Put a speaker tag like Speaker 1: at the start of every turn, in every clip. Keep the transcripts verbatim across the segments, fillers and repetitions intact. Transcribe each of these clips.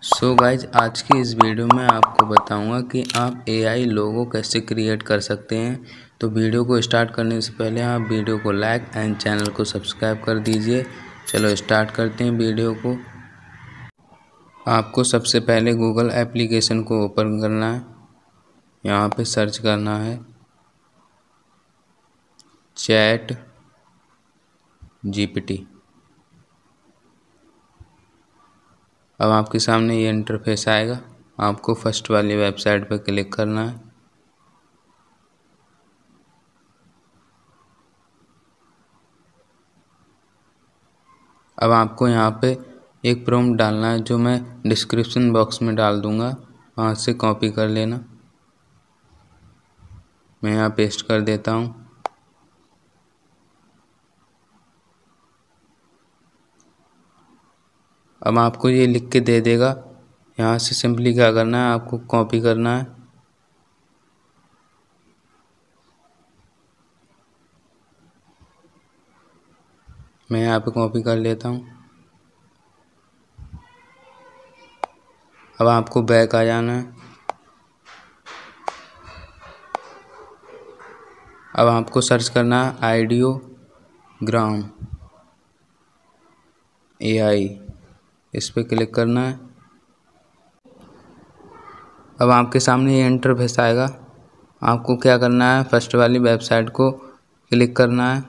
Speaker 1: So guys आज की इस वीडियो में आपको बताऊंगा कि आप एआई लोगो कैसे क्रिएट कर सकते हैं। तो वीडियो को स्टार्ट करने से पहले आप वीडियो को लाइक एंड चैनल को सब्सक्राइब कर दीजिए। चलो स्टार्ट करते हैं वीडियो को। आपको सबसे पहले गूगल एप्लीकेशन को ओपन करना है। यहाँ पे सर्च करना है चैट जीपीटी। अब आपके सामने ये इंटरफेस आएगा। आपको फर्स्ट वाली वेबसाइट पर क्लिक करना है। अब आपको यहाँ पे एक प्रॉम्प्ट डालना है जो मैं डिस्क्रिप्शन बॉक्स में डाल दूँगा, वहाँ से कॉपी कर लेना। मैं यहाँ पेस्ट कर देता हूँ। अब आपको ये लिख के दे देगा। यहाँ से सिंपली क्या करना है, आपको कॉपी करना है। मैं यहाँ पे कॉपी कर लेता हूँ। अब आपको बैक आ जाना है। अब आपको सर्च करना है आइडियोग्राम एआई, इस पे क्लिक करना है। अब आपके सामने ये इंटरफेस आएगा। आपको क्या करना है, फर्स्ट वाली वेबसाइट को क्लिक करना है।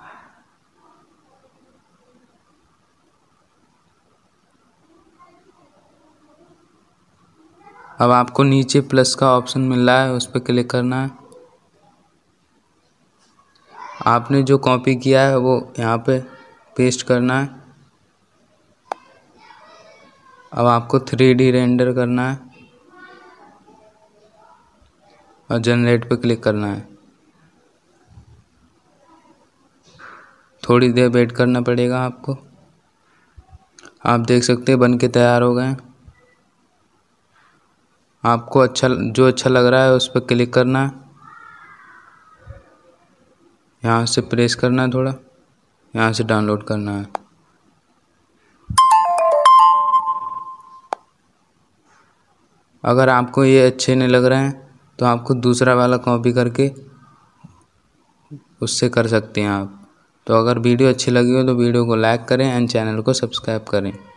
Speaker 1: अब आपको नीचे प्लस का ऑप्शन मिल रहा है, उस पर क्लिक करना है। आपने जो कॉपी किया है वो यहाँ पे पेस्ट करना है। अब आपको थ्री डी रेंडर करना है और जनरेट पे क्लिक करना है। थोड़ी देर वेट करना पड़ेगा आपको। आप देख सकते हैं बन के तैयार हो गए हैं। आपको अच्छा जो अच्छा लग रहा है उस पर क्लिक करना है। यहाँ से प्रेस करना है, थोड़ा यहाँ से डाउनलोड करना है। अगर आपको ये अच्छे नहीं लग रहे हैं तो आपको दूसरा वाला कॉपी करके उससे कर सकते हैं आप। तो अगर वीडियो अच्छी लगी हो तो वीडियो को लाइक करें एंड चैनल को सब्सक्राइब करें।